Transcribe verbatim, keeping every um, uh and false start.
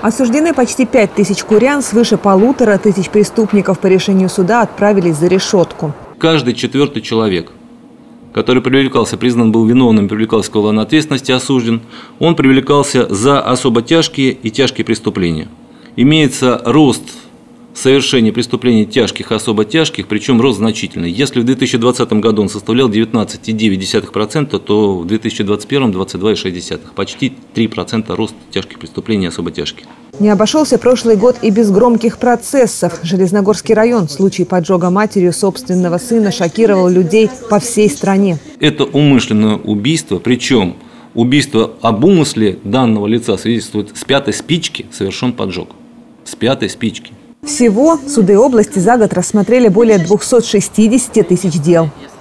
Осуждены почти пять тысяч курян, свыше полутора тысяч преступников по решению суда отправились за решетку. Каждый четвертый человек, который привлекался, признан был виновным, привлекался к уголовной ответственности, осужден, он привлекался за особо тяжкие и тяжкие преступления. Имеется рост совершения преступлений тяжких и особо тяжких, причем рост значительный. Если в две тысячи двадцатом году он составлял девятнадцать целых девять десятых процента, то в две тысячи двадцать первом – двадцать два целых шесть десятых процента. Почти три процента рост тяжких преступлений и особо тяжких. Не обошелся прошлый год и без громких процессов. Железногорский район в случае поджога матерью собственного сына шокировал людей по всей стране. Это умышленное убийство, причем убийство об умысле данного лица свидетельствует: с пятой спички совершен поджог. С пятой спички. Всего суды области за год рассмотрели более двухсот шестидесяти тысяч дел.